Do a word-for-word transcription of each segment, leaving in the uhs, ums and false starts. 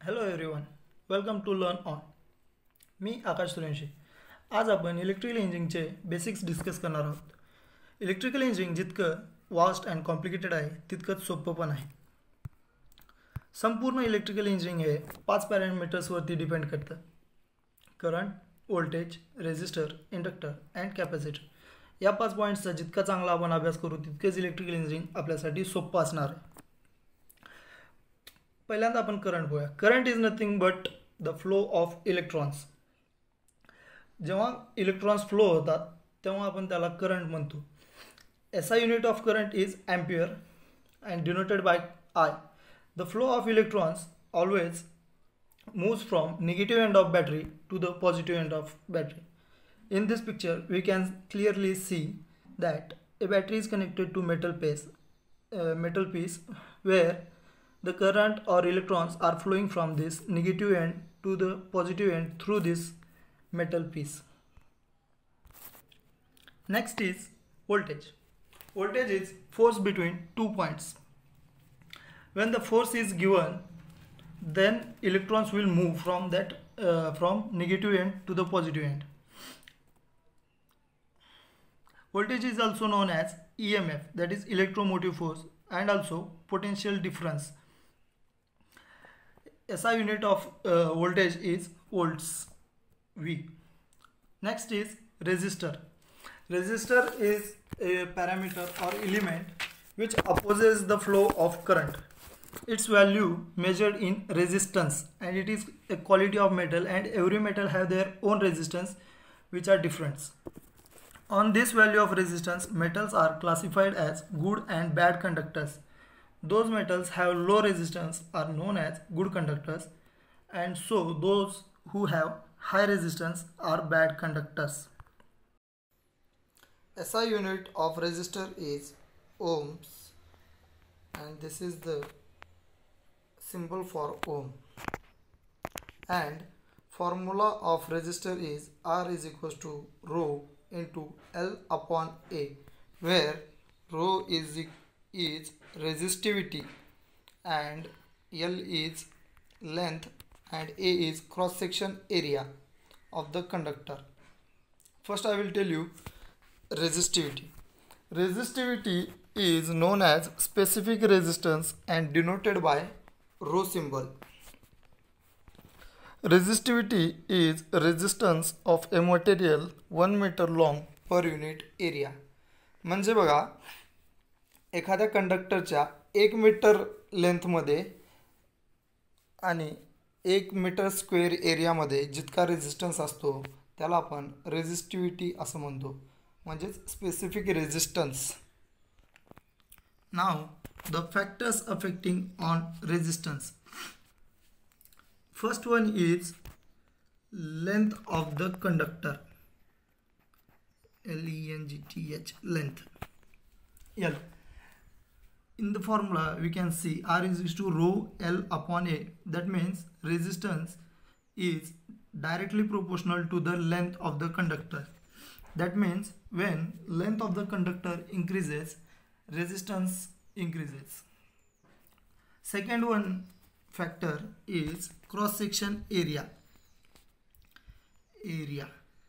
Hello everyone, welcome to learn on. मी आकाश सूर्यवंशी. आज आपण इलेक्ट्रिकल इंजिनिअरिंगचे बेसिक्स डिस्कस करणार आहोत. इलेक्ट्रिकल इंजिनिअरिंग जितकं वास्ट अँड कॉम्प्लिकेटेड आहे तितकंच सोपं पण आहे. संपूर्ण इलेक्ट्रिकल इंजिनिअरिंग हे पाच पॅरामीटर्सवरती डिपेंड करतं: current, voltage, resistor, inductor and capacitor. या पाच पॉईंट्सचा जितका चांगला आपण अभ्यास करू तितकेच इलेक्ट्रिकल इंजिनिअरिंग आपल्यासाठी सोपं असणार आहे. पहिल्यांदा आपण करंट बघूया. Current is nothing but the flow of electrons. जेव्हा इलेक्ट्रॉन्स फ्लो होतात तेव्हा आपण त्याला करंट म्हणतो. S I unit of current is ampere and denoted by I. The flow of electrons always moves from negative end of battery to the positive end of battery. In this picture we can clearly see that a battery is connected to metal piece uh, metal piece where the current or electrons are flowing from this negative end to the positive end through this metal piece. Next is voltage. Voltage is force between two points. When the force is given, then electrons will move from that uh, from negative end to the positive end. Voltage is also known as E M F, that is electromotive force, and also potential difference. S I unit of uh, voltage is volts, V. Next is resistor. Resistor is a parameter or element which opposes the flow of current. Its value measured in resistance, and it is a quality of metal, and every metal have their own resistance which are different. On this value of resistance, metals are classified as good and bad conductors. Those metals have low resistance are known as good conductors, and so those who have high resistance are bad conductors. S I unit of resistor is ohms, and this is the symbol for ohm, and formula of resistor is R is equals to rho into L upon A, where rho is is resistivity and L is length and A is cross section area of the conductor. First I will tell you resistivity. Resistivity is known as specific resistance and denoted by rho symbol. Resistivity is resistance of a material one meter long per unit area. म्हणजे बघा, एखाद्या कंडक्टरच्या एक metre लेंथमध्ये आणि एक metre square एरियामध्ये जितका resistance असतो त्याला आपण रेजिस्टिव्हिटी असं म्हणतो, म्हणजेच specific resistance. Now the factors affecting on resistance. First one is length of the conductor, L E N G T H, length, L. In the formula we can see R is equal to rho L upon A. That means resistance is directly proportional to the length of the conductor. That means when length of the conductor increases, resistance increases. Second one factor is cross section area. Area.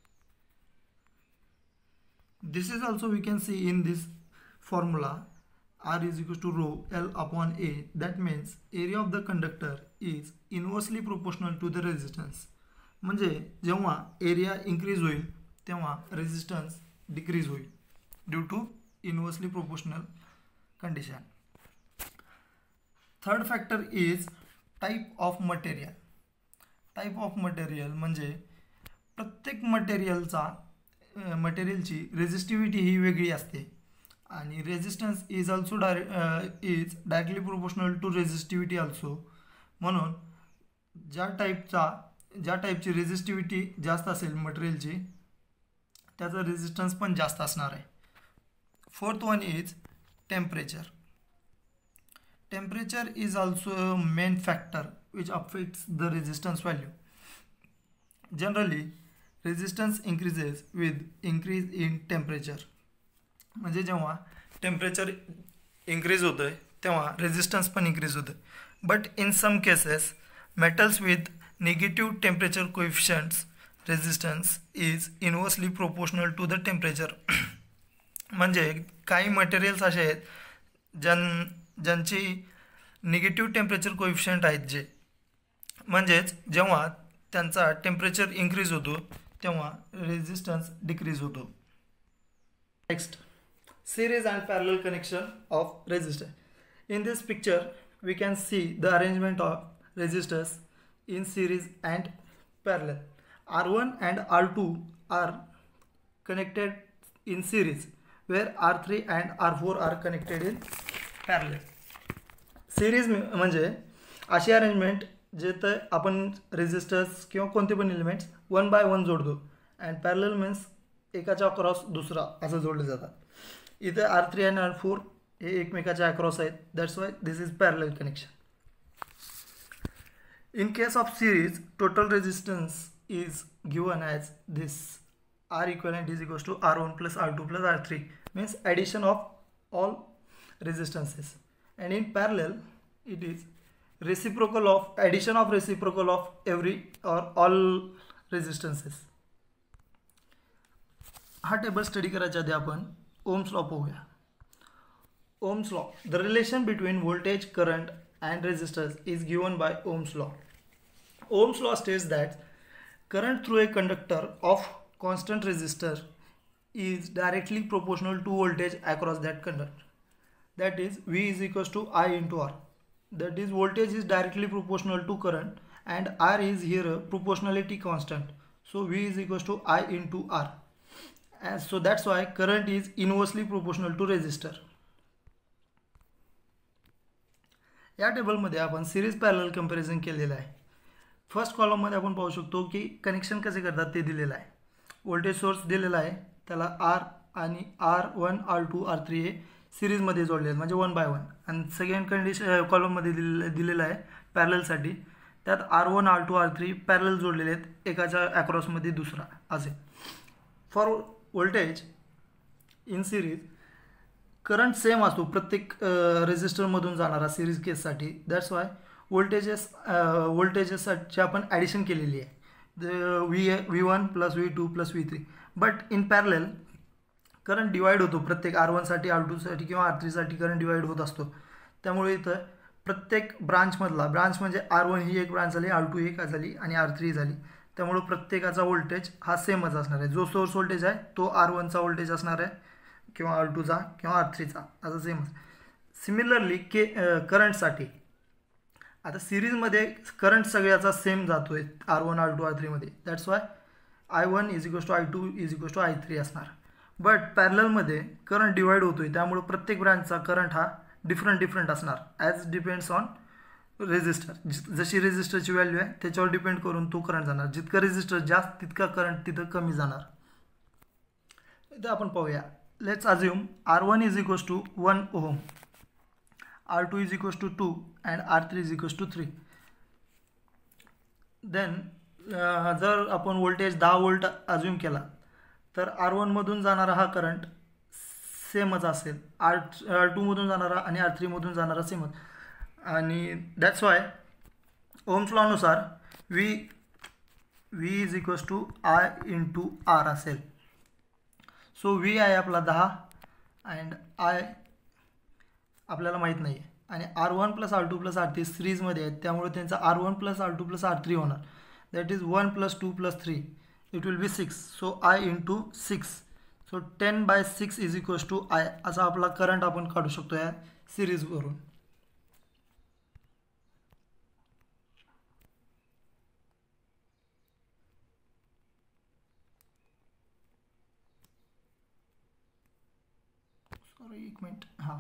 This is also we can see in this formula R is equal to rho L upon A. That means area of the conductor is inversely proportional to the resistance. म्हणजे जेव्हा area increase होईल तेव्हा resistance decrease होईल due to inversely proportional condition. Third factor is type of material. Type of material म्हणजे प्रत्येक मटेरियलचा मटेरियलची resistivity ही वेगळी असते, आणि resistance is also direct is directly proportional to resistivity also. म्हणून ज्या टाईपचा ज्या टाईपची रेजिस्टिव्हिटी जास्त असेल मटेरियलची त्याचा रेजिस्टन्स पण जास्त असणार आहे. Fourth one is temperature. Temperature is also a main factor which affects the resistance value. Generally, resistance increases with increase in temperature. म्हणजे जेव्हा टेम्परेचर increase होतं तेव्हा resistance पण increase होतं. But in some cases metals with negative temperature coefficients resistance is inversely proportional to the temperature. म्हणजे काही materials असे आहेत ज्यां ज्यांची निगेटिव्ह टेम्परेचर कोएफिशियंट आहेत, जे म्हणजेच जेव्हा त्यांचा टेम्परेचर इन्क्रीज होतो तेव्हा रेजिस्टन्स डिक्रीज होतो. Next, series and parallel connection of resistor. In this picture we can see the arrangement of resistors in series and parallel. R one and R two are connected in series where R three and R four are connected in parallel. series म्हणजे अशी arrangement जिथे आपण resistors किंवा कोणते पण elements one by one जोडतो and parallel means एकाच्या across दुसरा असं जोडले जातात. इथे आर थ्री आणि आर फोर हे एकमेकाच्या अक्रॉस आहेत, that's why this is parallel connection. In case of series total resistance is given as this R equivalent is equals to R one plus R two plus R three means addition of all resistances. And in parallel it is reciprocal of addition of reciprocal of every or all resistances. हा table study करायच्या आधी आपण Ohm's law पाहूया. Ohm's law, the relation between voltage, current and resistors is given by Ohm's law. Ohm's law states that current through a conductor of constant resistor is directly proportional to voltage across that conductor. That is V is equals to I into R. That is voltage is directly proportional to current and R is here a proportionality constant. So V is equals to I into R. And so that's why current is inversely proportional to resistor. या टेबलमध्ये आपण series parallel comparison केलेलं आहे. First कॉलममध्ये आपण पाहू शकतो की कनेक्शन कसे करतात ते दिलेलं आहे. व्होल्टेज सोर्स दिलेला आहे, त्याला आर आणि R one R two R three हे सिरीजमध्ये जोडले आहेत म्हणजे वन बाय वन. आणि सेकंड कंडिशन कॉलममध्ये दिले दिलेलं आहे पॅरललसाठी, त्यात R one R two R three parallel जोडलेले आहेत एकाच्या ॲक्रॉसमध्ये दुसरा असे. For voltage in series current same असतो प्रत्येक रेजिस्टरमधून जाणारा सिरीज केससाठी, दॅट्स वाय व्होल्टेजेस व्होल्टेजेससाठी आपण ॲडिशन केलेली आहे V V one plus V two plus V three. But in parallel current divide होतो प्रत्येक आर वनसाठी आर टूसाठी किंवा आर थ्रीसाठी करंट डिवाइड होत असतो. त्यामुळे इथं प्रत्येक ब्रांचमधला, ब्रांच म्हणजे आर वन ही एक ब्रांच झाली, आर टू एक झाली आणि आर थ्री झाली, त्यामुळे प्रत्येकाचा व्होल्टेज हा सेमच असणार आहे. जो सोर्स व्होल्टेज आहे तो आर वनचा व्होल्टेज असणार आहे किंवा आर टूचा किंवा आर थ्रीचा असं सेमच. सिमिलरली के करंटसाठी आता सिरीजमध्ये करंट सगळ्याचा सेम जातो आहे R one R two R थ्रीमध्ये, that's why I one is equals to I two is equals to I three असणार. बट पॅरललमध्ये करंट डिवाइड होतो आहे, त्यामुळे प्रत्येक ब्रांचचा करंट हा डिफरंट डिफरंट असणार ॲज डिपेंड्स ऑन रेजिस्टर. जशी रेजिस्टरची व्हॅल्यू आहे त्याच्यावर डिपेंड करून तो करंट जाणार. जितकं रेजिस्टर जास्त तितका करंट तिथं कमी जाणार. इथं आपण पाहूया. Let's assume R one is equals to one ohm, R two is equals to two and R three is equals to three. Then जर आपण व्होल्टेज दहा वोल्ट अज्युम केला तर आर वनमधून जाणारा हा करंट सेमच असेल, आर आर टूमधून जाणारा आणि आर थ्रीमधून जाणारा सेमच. आणि दॅट्स वाय ओम्स लॉनुसार V V is equals to I into R असेल. सो व्ही आहे आपला दहा अँड आय आपल्याला माहीत नाही आहे आणि R one plus R two plus R three सिरीजमध्ये आहेत, त्यामुळे त्यांचा R one plus R two plus R three होणार. That is one plus two plus three, it will be six. So I into six. So ten by six is equals to I. असा आपला current आपण काढू शकतो या सिरीजवरून. Sorry एक minute. हां,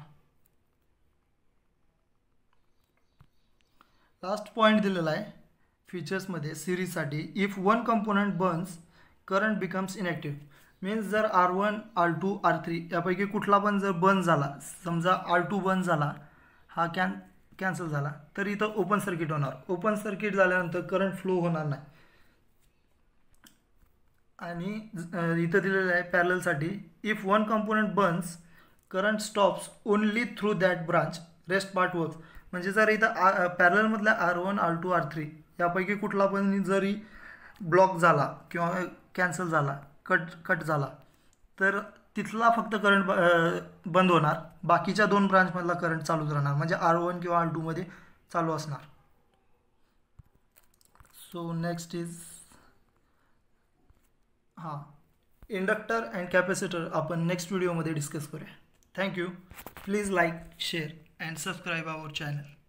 लास्ट पॉईंट दिलेला आहे फीचर्समध्ये सिरीजसाठी. If one component burns current becomes inactive. Means जर R one R two R three यापैकी कुठला पण जर बंद झाला, समजा आर टू बंद झाला, हा कॅन कॅन्सल झाला, तर इथं ओपन सर्किट होणार. ओपन सर्किट झाल्यानंतर करंट फ्लो होणार नाही. आणि इथं दिलेलं आहे पॅरललसाठी, if one component burns current stops only through that branch, rest part works. म्हणजे जर इथं पॅरलमधल्या R one R two R three यापैकी कुठला पण जरी ब्लॉक झाला किंवा कॅन्सल झाला, कट कट झाला, तर तिथला फक्त करंट बंद होणार, बाकीच्या दोन ब्रांचमधला करंट चालूच राहणार, म्हणजे आर वन किंवा आर टूमध्ये चालू असणार. सो नेक्स्ट इज हां इंडक्टर अँड कॅपॅसिटर आपण नेक्स्ट व्हिडिओमध्ये डिस्कस करूया. Thank you. Please like, share and subscribe our channel.